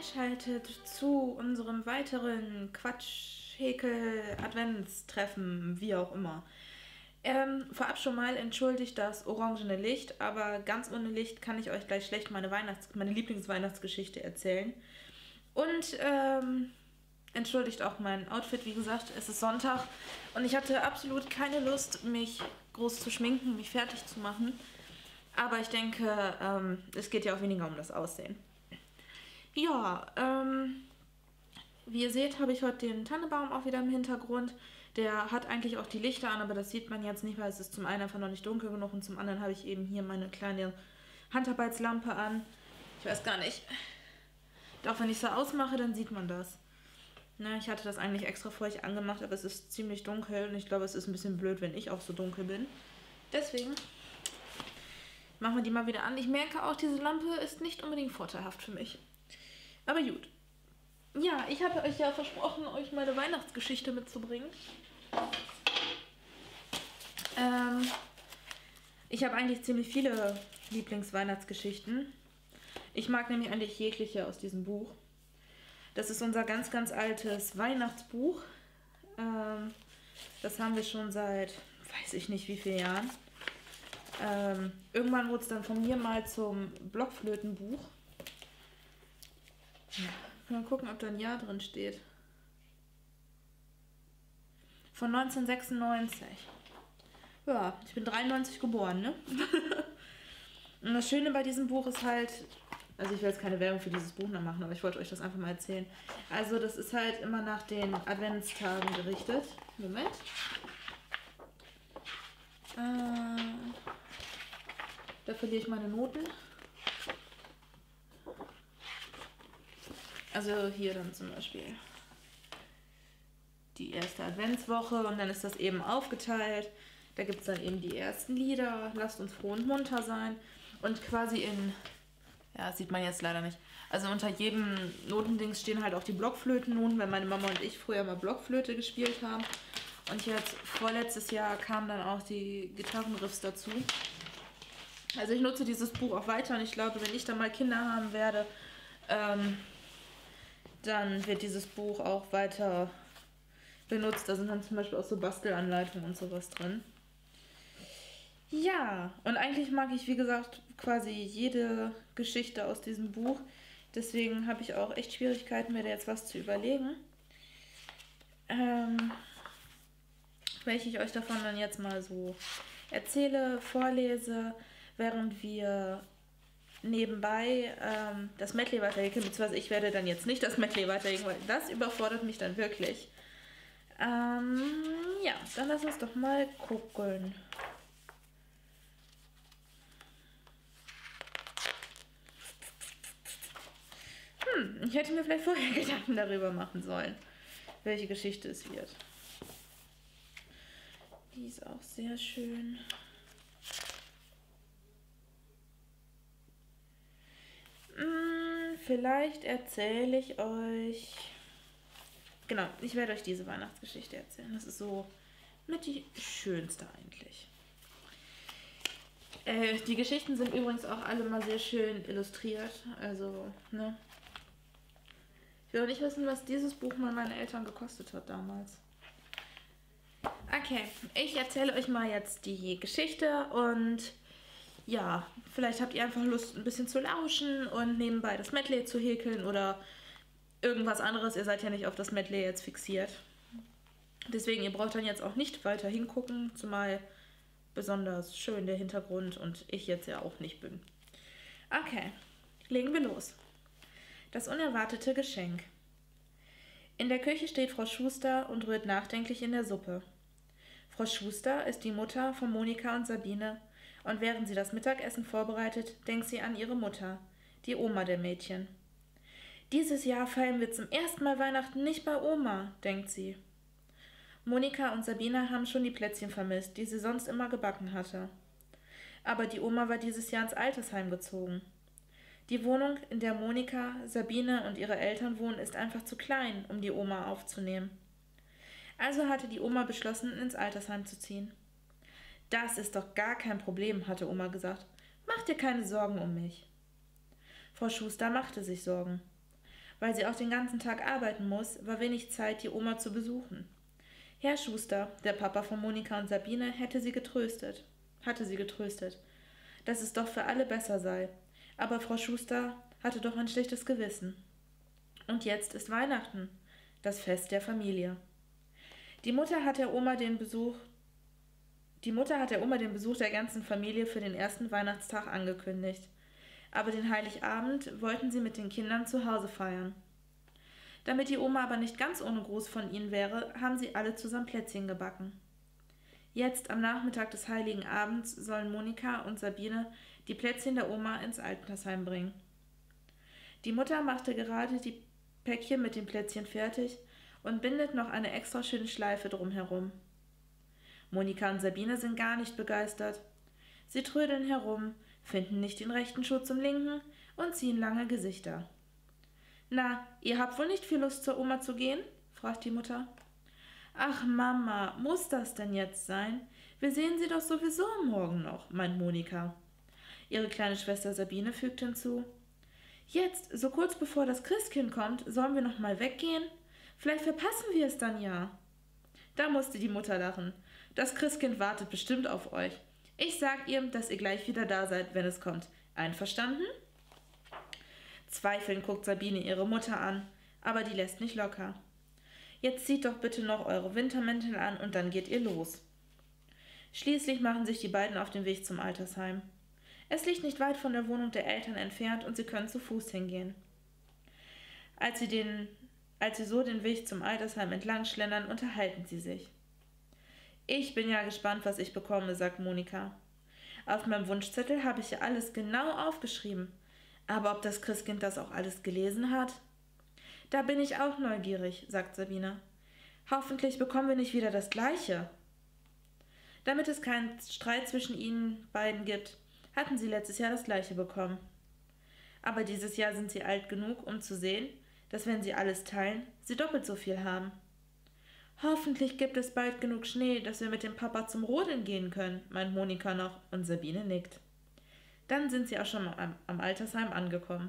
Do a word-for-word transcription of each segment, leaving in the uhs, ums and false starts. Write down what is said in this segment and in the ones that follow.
einschaltet zu unserem weiteren Quatsch-Häkel-Adventstreffen, wie auch immer. Ähm, vorab schon mal entschuldigt das orangene Licht, aber ganz ohne Licht kann ich euch gleich schlecht meine Weihnachts-, meine Lieblingsweihnachtsgeschichte erzählen. Und ähm, entschuldigt auch mein Outfit, wie gesagt, es ist Sonntag und ich hatte absolut keine Lust, mich groß zu schminken, mich fertig zu machen. Aber ich denke, ähm, es geht ja auch weniger um das Aussehen. Ja, ähm, wie ihr seht, habe ich heute den Tannenbaum auch wieder im Hintergrund. Der hat eigentlich auch die Lichter an, aber das sieht man jetzt nicht, weil es ist zum einen einfach noch nicht dunkel genug und zum anderen habe ich eben hier meine kleine Handarbeitslampe an. Ich weiß gar nicht. Doch wenn ich so ausmache, dann sieht man das. Na, ich hatte das eigentlich extra für euch angemacht, aber es ist ziemlich dunkel und ich glaube, es ist ein bisschen blöd, wenn ich auch so dunkel bin. Deswegen machen wir die mal wieder an. Ich merke auch, diese Lampe ist nicht unbedingt vorteilhaft für mich. Aber gut. Ja, ich habe euch ja versprochen, euch meine Weihnachtsgeschichte mitzubringen. Ähm, ich habe eigentlich ziemlich viele Lieblingsweihnachtsgeschichten. Ich mag nämlich eigentlich jegliche aus diesem Buch. Das ist unser ganz, ganz altes Weihnachtsbuch. Ähm, das haben wir schon seit, weiß ich nicht wie vielen Jahren. Ähm, irgendwann wurde es dann von mir mal zum Blockflötenbuch. Ja, mal gucken, ob da ein Jahr drin steht. Von neunzehnhundertsechsundneunzig. Ja, ich bin dreiundneunzig geboren, ne? Und das Schöne bei diesem Buch ist halt, also ich will jetzt keine Werbung für dieses Buch noch machen, aber ich wollte euch das einfach mal erzählen. Also das ist halt immer nach den Adventstagen gerichtet. Moment. Äh, da verliere ich meine Noten. Also hier dann zum Beispiel die erste Adventswoche und dann ist das eben aufgeteilt. Da gibt es dann eben die ersten Lieder, lasst uns froh und munter sein. Und quasi in, ja, sieht man jetzt leider nicht. Also unter jedem Notendings stehen halt auch die Blockflötennoten, weil meine Mama und ich früher mal Blockflöte gespielt haben. Und jetzt vorletztes Jahr kamen dann auch die Gitarrenriffs dazu. Also ich nutze dieses Buch auch weiter und ich glaube, wenn ich dann mal Kinder haben werde, ähm, dann wird dieses Buch auch weiter benutzt. Da sind dann zum Beispiel auch so Bastelanleitungen und sowas drin. Ja, und eigentlich mag ich, wie gesagt, quasi jede Geschichte aus diesem Buch. Deswegen habe ich auch echt Schwierigkeiten, mir da jetzt was zu überlegen. Ähm, welche ich euch davon dann jetzt mal so erzähle, vorlese, während wir nebenbei ähm, das Medley weiterhäkeln, beziehungsweise ich werde dann jetzt nicht das Medley weiterhäkeln, weil das überfordert mich dann wirklich. Ähm, ja, dann lass uns doch mal gucken. Hm, ich hätte mir vielleicht vorher Gedanken darüber machen sollen, welche Geschichte es wird. Die ist auch sehr schön. Hm, vielleicht erzähle ich euch... Genau, ich werde euch diese Weihnachtsgeschichte erzählen. Das ist so mit die schönste eigentlich. Äh, die Geschichten sind übrigens auch alle mal sehr schön illustriert. Also, ne? Ich will auch nicht wissen, was dieses Buch mal meine Eltern gekostet hat damals. Okay, ich erzähle euch mal jetzt die Geschichte und ja, vielleicht habt ihr einfach Lust, ein bisschen zu lauschen und nebenbei das Medley zu häkeln oder irgendwas anderes. Ihr seid ja nicht auf das Medley jetzt fixiert. Deswegen, ihr braucht dann jetzt auch nicht weiter hingucken, zumal besonders schön der Hintergrund und ich jetzt ja auch nicht bin. Okay, legen wir los. Das unerwartete Geschenk. In der Küche steht Frau Schuster und rührt nachdenklich in der Suppe. Frau Schuster ist die Mutter von Monika und Sabine und während sie das Mittagessen vorbereitet, denkt sie an ihre Mutter, die Oma der Mädchen. Dieses Jahr feiern wir zum ersten Mal Weihnachten nicht bei Oma, denkt sie. Monika und Sabine haben schon die Plätzchen vermisst, die sie sonst immer gebacken hatte. Aber die Oma war dieses Jahr ins Altersheim gezogen. Die Wohnung, in der Monika, Sabine und ihre Eltern wohnen, ist einfach zu klein, um die Oma aufzunehmen. Also hatte die Oma beschlossen, ins Altersheim zu ziehen. Das ist doch gar kein Problem, hatte Oma gesagt. Mach dir keine Sorgen um mich. Frau Schuster machte sich Sorgen. Weil sie auch den ganzen Tag arbeiten muss, war wenig Zeit, die Oma zu besuchen. Herr Schuster, der Papa von Monika und Sabine, hätte sie getröstet, hatte sie getröstet, dass es doch für alle besser sei. Aber Frau Schuster hatte doch ein schlechtes Gewissen. Und jetzt ist Weihnachten, das Fest der Familie. Die Mutter hat der Oma den Besuch, die Mutter hat der Oma den Besuch der ganzen Familie für den ersten Weihnachtstag angekündigt. Aber den Heiligabend wollten sie mit den Kindern zu Hause feiern. Damit die Oma aber nicht ganz ohne Gruß von ihnen wäre, haben sie alle zusammen Plätzchen gebacken. Jetzt, am Nachmittag des Heiligen Abends, sollen Monika und Sabine die Plätzchen der Oma ins Altersheim bringen. Die Mutter machte gerade die Päckchen mit den Plätzchen fertig und bindet noch eine extra schöne Schleife drumherum. Monika und Sabine sind gar nicht begeistert. Sie trödeln herum, finden nicht den rechten Schuh zum linken und ziehen lange Gesichter. »Na, ihr habt wohl nicht viel Lust, zur Oma zu gehen?« fragt die Mutter. »Ach Mama, muss das denn jetzt sein? Wir sehen sie doch sowieso morgen noch«, meint Monika. Ihre kleine Schwester Sabine fügt hinzu. »Jetzt, so kurz bevor das Christkind kommt, sollen wir noch mal weggehen? Vielleicht verpassen wir es dann ja.« Da musste die Mutter lachen. »Das Christkind wartet bestimmt auf euch. Ich sag ihr, dass ihr gleich wieder da seid, wenn es kommt. Einverstanden?« Zweifelnd guckt Sabine ihre Mutter an, aber die lässt nicht locker. »Jetzt zieht doch bitte noch eure Wintermäntel an und dann geht ihr los.« Schließlich machen sich die beiden auf den Weg zum Altersheim. Es liegt nicht weit von der Wohnung der Eltern entfernt und sie können zu Fuß hingehen. Als sie, den, als sie so den Weg zum Altersheim entlang schlendern, unterhalten sie sich. »Ich bin ja gespannt, was ich bekomme«, sagt Monika. »Auf meinem Wunschzettel habe ich ja alles genau aufgeschrieben. Aber ob das Christkind das auch alles gelesen hat?« »Da bin ich auch neugierig«, sagt Sabine. »Hoffentlich bekommen wir nicht wieder das Gleiche.« Damit es keinen Streit zwischen ihnen beiden gibt, hatten sie letztes Jahr das Gleiche bekommen. Aber dieses Jahr sind sie alt genug, um zu sehen, dass wenn sie alles teilen, sie doppelt so viel haben. »Hoffentlich gibt es bald genug Schnee, dass wir mit dem Papa zum Rodeln gehen können«, meint Monika noch, und Sabine nickt. Dann sind sie auch schon am, am Altersheim angekommen.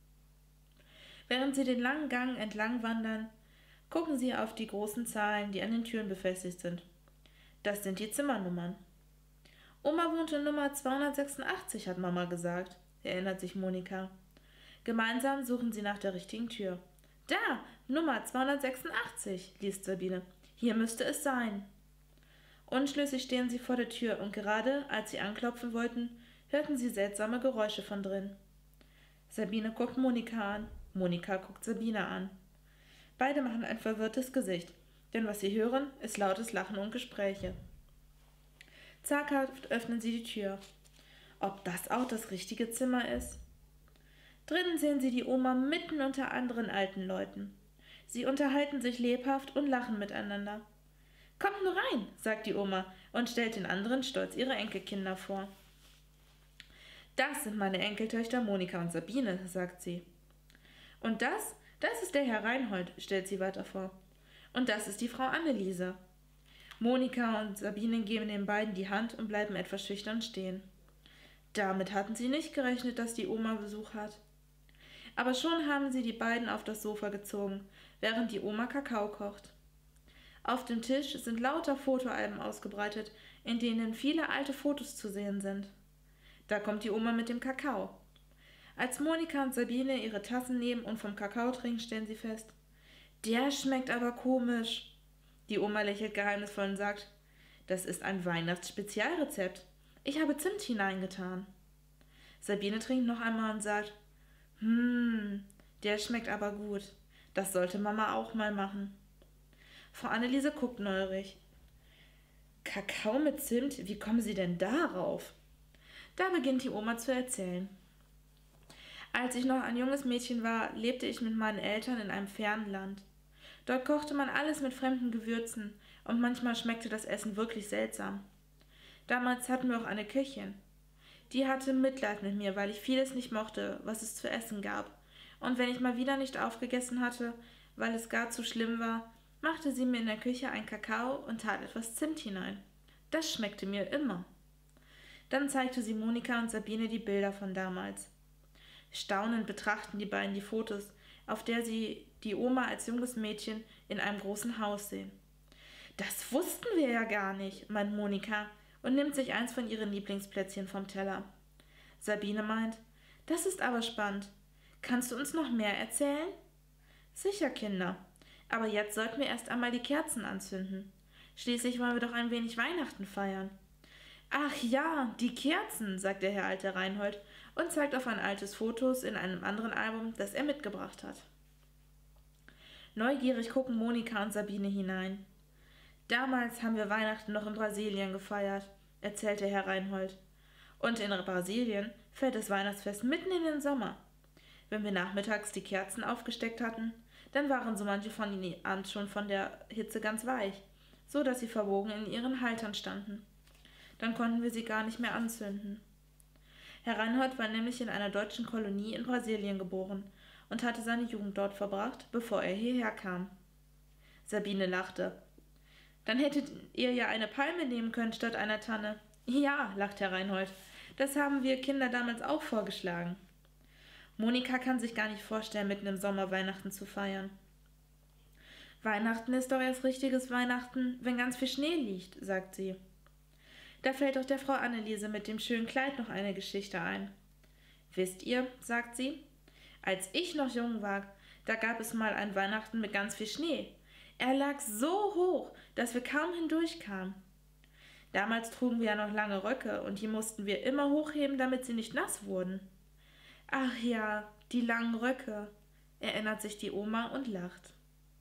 Während sie den langen Gang entlang wandern, gucken sie auf die großen Zahlen, die an den Türen befestigt sind. Das sind die Zimmernummern. »Oma wohnt in Nummer zweihundertsechsundachtzig«, hat Mama gesagt, erinnert sich Monika. Gemeinsam suchen sie nach der richtigen Tür. »Da, Nummer zweihundertsechsundachtzig«, liest Sabine. »Hier müsste es sein.« Unschlüssig stehen sie vor der Tür und gerade, als sie anklopfen wollten, hörten sie seltsame Geräusche von drin. Sabine guckt Monika an, Monika guckt Sabine an. Beide machen ein verwirrtes Gesicht, denn was sie hören, ist lautes Lachen und Gespräche. Zaghaft öffnen sie die Tür. Ob das auch das richtige Zimmer ist? Drinnen sehen sie die Oma mitten unter anderen alten Leuten. Sie unterhalten sich lebhaft und lachen miteinander. »Kommt nur rein«, sagt die Oma und stellt den anderen stolz ihre Enkelkinder vor. »Das sind meine Enkeltöchter Monika und Sabine«, sagt sie. »Und das, das ist der Herr Reinhold«, stellt sie weiter vor. »Und das ist die Frau Anneliese.« Monika und Sabine geben den beiden die Hand und bleiben etwas schüchtern stehen. Damit hatten sie nicht gerechnet, dass die Oma Besuch hat. Aber schon haben sie die beiden auf das Sofa gezogen, während die Oma Kakao kocht. Auf dem Tisch sind lauter Fotoalben ausgebreitet, in denen viele alte Fotos zu sehen sind. Da kommt die Oma mit dem Kakao. Als Monika und Sabine ihre Tassen nehmen und vom Kakao trinken, stellen sie fest: »Der schmeckt aber komisch.« Die Oma lächelt geheimnisvoll und sagt: »Das ist ein Weihnachtsspezialrezept. Ich habe Zimt hineingetan.« Sabine trinkt noch einmal und sagt: »Hm, der schmeckt aber gut. Das sollte Mama auch mal machen.« Frau Anneliese guckt neugierig. »Kakao mit Zimt, wie kommen Sie denn darauf?« Da beginnt die Oma zu erzählen. »Als ich noch ein junges Mädchen war, lebte ich mit meinen Eltern in einem fernen Land. Dort kochte man alles mit fremden Gewürzen und manchmal schmeckte das Essen wirklich seltsam. Damals hatten wir auch eine Köchin. Die hatte Mitleid mit mir, weil ich vieles nicht mochte, was es zu essen gab. Und wenn ich mal wieder nicht aufgegessen hatte, weil es gar zu schlimm war, machte sie mir in der Küche einen Kakao und tat etwas Zimt hinein. Das schmeckte mir immer.« Dann zeigte sie Monika und Sabine die Bilder von damals. Staunend betrachten die beiden die Fotos, auf der sie die Oma als junges Mädchen in einem großen Haus sehen. »Das wussten wir ja gar nicht«, meint Monika und nimmt sich eins von ihren Lieblingsplätzchen vom Teller. Sabine meint, »Das ist aber spannend. Kannst du uns noch mehr erzählen?« »Sicher, Kinder. Aber jetzt sollten wir erst einmal die Kerzen anzünden. Schließlich wollen wir doch ein wenig Weihnachten feiern.« »Ach ja, die Kerzen«, sagt der Herr alte Reinhold und zeigt auf ein altes Fotos in einem anderen Album, das er mitgebracht hat. Neugierig gucken Monika und Sabine hinein. »Damals haben wir Weihnachten noch in Brasilien gefeiert«, erzählte Herr Reinhold. »Und in Brasilien fällt das Weihnachtsfest mitten in den Sommer. Wenn wir nachmittags die Kerzen aufgesteckt hatten, dann waren so manche von ihnen abends schon von der Hitze ganz weich, so dass sie verbogen in ihren Haltern standen. Dann konnten wir sie gar nicht mehr anzünden.« Herr Reinhold war nämlich in einer deutschen Kolonie in Brasilien geboren und hatte seine Jugend dort verbracht, bevor er hierher kam. Sabine lachte. »Dann hättet ihr ja eine Palme nehmen können statt einer Tanne.« »Ja«, lacht Herr Reinhold, »das haben wir Kinder damals auch vorgeschlagen.« Monika kann sich gar nicht vorstellen, mitten im Sommer Weihnachten zu feiern. »Weihnachten ist doch erst richtiges Weihnachten, wenn ganz viel Schnee liegt«, sagt sie. Da fällt auch der Frau Anneliese mit dem schönen Kleid noch eine Geschichte ein. »Wisst ihr«, sagt sie, »als ich noch jung war, da gab es mal ein Weihnachten mit ganz viel Schnee. Er lag so hoch, dass wir kaum hindurchkamen. Damals trugen wir ja noch lange Röcke und die mussten wir immer hochheben, damit sie nicht nass wurden.« »Ach ja, die langen Röcke«, erinnert sich die Oma und lacht.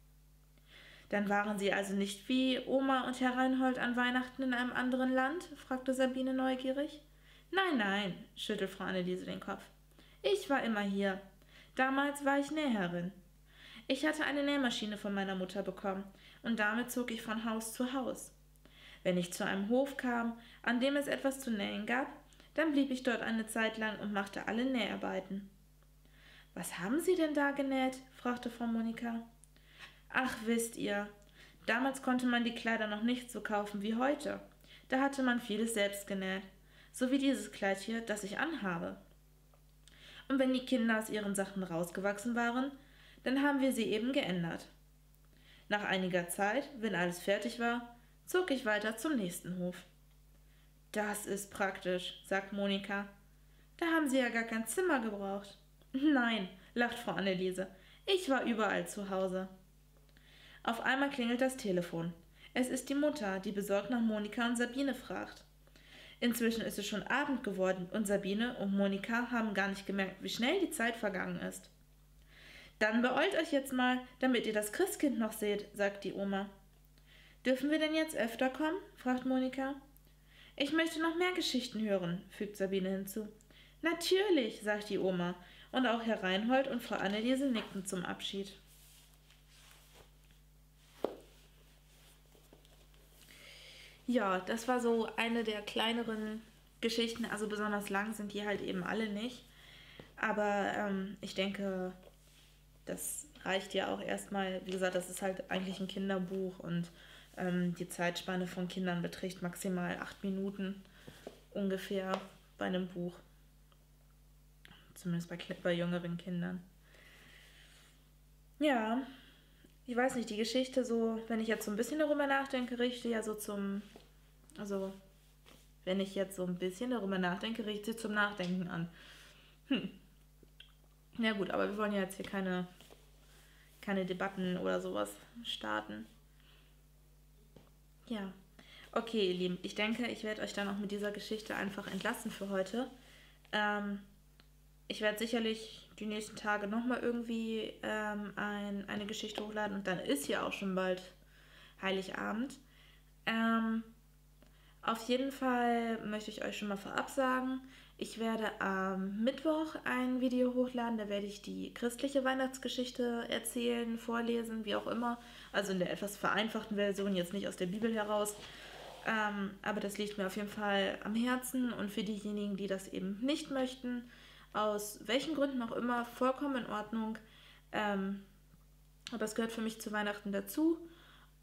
»Dann waren Sie also nicht wie Oma und Herr Reinhold an Weihnachten in einem anderen Land?«, fragte Sabine neugierig. »Nein, nein«, schüttelt Frau Anneliese den Kopf. »Ich war immer hier. Damals war ich Näherin. Ich hatte eine Nähmaschine von meiner Mutter bekommen und damit zog ich von Haus zu Haus. Wenn ich zu einem Hof kam, an dem es etwas zu nähen gab, dann blieb ich dort eine Zeit lang und machte alle Näharbeiten.« »Was haben Sie denn da genäht?«, fragte Frau Monika. »Ach, wisst ihr, damals konnte man die Kleider noch nicht so kaufen wie heute. Da hatte man vieles selbst genäht, so wie dieses Kleid hier, das ich anhabe. Und wenn die Kinder aus ihren Sachen rausgewachsen waren, dann haben wir sie eben geändert. Nach einiger Zeit, wenn alles fertig war, zog ich weiter zum nächsten Hof.« »Das ist praktisch«, sagt Monika. »Da haben Sie ja gar kein Zimmer gebraucht.« »Nein«, lacht Frau Anneliese, »ich war überall zu Hause.« Auf einmal klingelt das Telefon. Es ist die Mutter, die besorgt nach Monika und Sabine fragt. Inzwischen ist es schon Abend geworden und Sabine und Monika haben gar nicht gemerkt, wie schnell die Zeit vergangen ist. »Dann beeilt euch jetzt mal, damit ihr das Christkind noch seht«, sagt die Oma. »Dürfen wir denn jetzt öfter kommen?«, fragt Monika. »Ich möchte noch mehr Geschichten hören«, fügt Sabine hinzu. »Natürlich«, sagt die Oma, und auch Herr Reinhold und Frau Anneliese nickten zum Abschied. Ja, das war so eine der kleineren Geschichten, also besonders lang sind die halt eben alle nicht. Aber ähm, ich denke, das reicht ja auch erstmal. Wie gesagt, das ist halt eigentlich ein Kinderbuch und ähm, die Zeitspanne von Kindern beträgt maximal acht Minuten ungefähr bei einem Buch. Zumindest bei, bei jüngeren Kindern. Ja, ich weiß nicht, die Geschichte so, wenn ich jetzt so ein bisschen darüber nachdenke, richte ja so zum, also wenn ich jetzt so ein bisschen darüber nachdenke, richte sie zum Nachdenken an. Hm. Ja gut, aber wir wollen ja jetzt hier keine, keine Debatten oder sowas starten. Ja, okay ihr Lieben, ich denke, ich werde euch dann auch mit dieser Geschichte einfach entlassen für heute. Ähm, ich werde sicherlich die nächsten Tage nochmal irgendwie ähm, ein, eine Geschichte hochladen und dann ist ja auch schon bald Heiligabend. Ähm, auf jeden Fall möchte ich euch schon mal vorab sagen, ich werde am Mittwoch ein Video hochladen, da werde ich die christliche Weihnachtsgeschichte erzählen, vorlesen, wie auch immer. Also in der etwas vereinfachten Version, jetzt nicht aus der Bibel heraus. Ähm, aber das liegt mir auf jeden Fall am Herzen und für diejenigen, die das eben nicht möchten, aus welchen Gründen auch immer, vollkommen in Ordnung. Ähm, aber es gehört für mich zu Weihnachten dazu.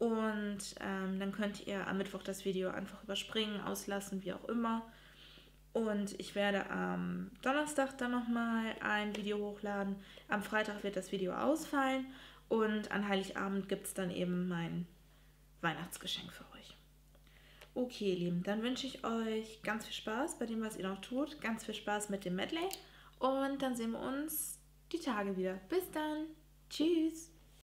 Und ähm, dann könnt ihr am Mittwoch das Video einfach überspringen, auslassen, wie auch immer. Und ich werde am Donnerstag dann nochmal ein Video hochladen. Am Freitag wird das Video ausfallen. Und an Heiligabend gibt es dann eben mein Weihnachtsgeschenk für euch. Okay, ihr Lieben, dann wünsche ich euch ganz viel Spaß bei dem, was ihr noch tut. Ganz viel Spaß mit dem Medley. Und dann sehen wir uns die Tage wieder. Bis dann. Tschüss.